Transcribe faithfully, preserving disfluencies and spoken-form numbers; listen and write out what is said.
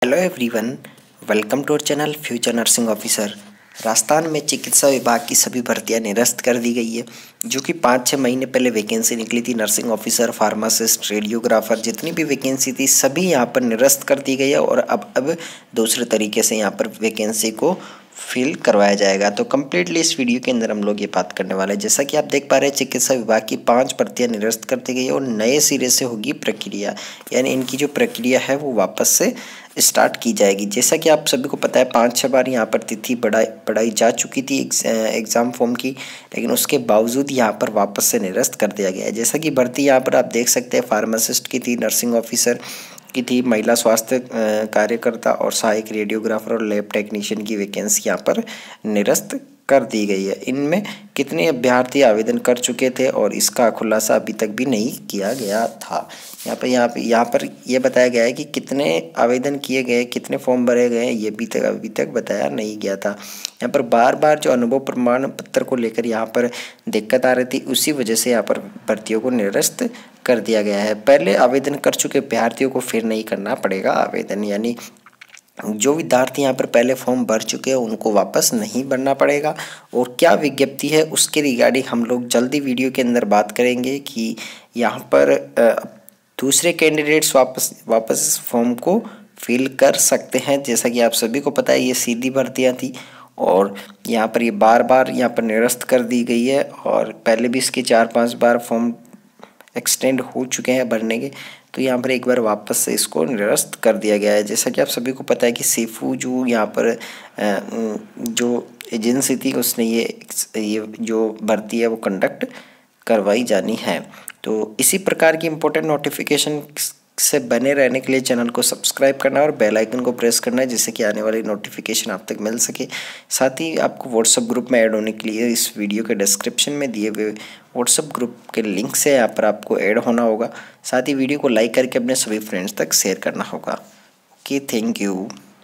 Hello everyone, welcome to our channel future nursing officer. Rajasthan में चिकित्सा विभाग की सभी भर्तियां निरस्त कर दी गई है, जो कि पाँच छः महीने पहले वैकेंसी निकली थी। नर्सिंग ऑफिसर, फार्मासिस्ट, रेडियोग्राफर, जितनी भी वैकेंसी थी सभी यहाँ पर निरस्त कर दी गई है और अब अब दूसरे तरीके से यहाँ पर वैकेंसी को फिल करवाया जाएगा। तो कम्प्लीटली इस वीडियो के अंदर हम लोग ये बात करने वाले हैं। जैसा कि आप देख पा रहे हैं, चिकित्सा विभाग की पांच भर्तियां निरस्त कर दी गई है और नए सिरे से होगी प्रक्रिया, यानी इनकी जो प्रक्रिया है वो वापस से स्टार्ट की जाएगी। जैसा कि आप सभी को पता है, पाँच छः बार यहाँ पर तिथि बढ़ाई बढ़ाई जा चुकी थी एग्ज़ाम फॉर्म की, लेकिन उसके बावजूद यहाँ पर वापस से निरस्त कर दिया गया है। जैसा कि भर्ती यहाँ पर आप देख सकते हैं, फार्मासिस्ट की थी, नर्सिंग ऑफिसर की थी, महिला स्वास्थ्य कार्यकर्ता और सहायक रेडियोग्राफर और लैब टेक्नीशियन की वैकेंसी यहाँ पर निरस्त कर दी गई है। इनमें कितने अभ्यर्थी आवेदन कर चुके थे और इसका खुलासा अभी तक भी नहीं किया गया था। यहाँ पर यहाँ पे यहाँ पर यह बताया गया है कि कितने आवेदन किए गए, कितने फॉर्म भरे गए, ये भी तक अभी तक बताया नहीं गया था। यहाँ पर बार बार जो अनुभव प्रमाण पत्र को लेकर यहाँ पर दिक्कत आ रही थी, उसी वजह से यहाँ पर भर्तियों को निरस्त कर दिया गया है। पहले आवेदन कर चुके अभ्यर्थियों को फिर नहीं करना पड़ेगा आवेदन, यानी जो विद्यार्थी यहाँ पर पहले फॉर्म भर चुके हैं उनको वापस नहीं भरना पड़ेगा। और क्या विज्ञप्ति है उसके रिगार्डिंग हम लोग जल्दी वीडियो के अंदर बात करेंगे कि यहाँ पर दूसरे कैंडिडेट्स वापस वापस फॉर्म को फिल कर सकते हैं। जैसा कि आप सभी को पता है, ये सीधी भर्तियाँ थी और यहाँ पर ये बार बार यहाँ पर निरस्त कर दी गई है और पहले भी इसके चार पांच बार फॉर्म एक्सटेंड हो चुके हैं भरने के, तो यहाँ पर एक बार वापस से इसको निरस्त कर दिया गया है। जैसा कि आप सभी को पता है कि सेफू जो यहाँ पर जो एजेंसी थी उसने ये ये जो भर्ती है वो कंडक्ट करवाई जानी है। तो इसी प्रकार की इम्पोर्टेंट नोटिफिकेशन से बने रहने के लिए चैनल को सब्सक्राइब करना और बेल आइकन को प्रेस करना है, जिससे कि आने वाली नोटिफिकेशन आप तक मिल सके। साथ ही आपको व्हाट्सएप ग्रुप में ऐड होने के लिए इस वीडियो के डिस्क्रिप्शन में दिए हुए व्हाट्सएप ग्रुप के लिंक से यहाँ पर आपको ऐड होना होगा। साथ ही वीडियो को लाइक करके अपने सभी फ्रेंड्स तक शेयर करना होगा। Okay, thank you.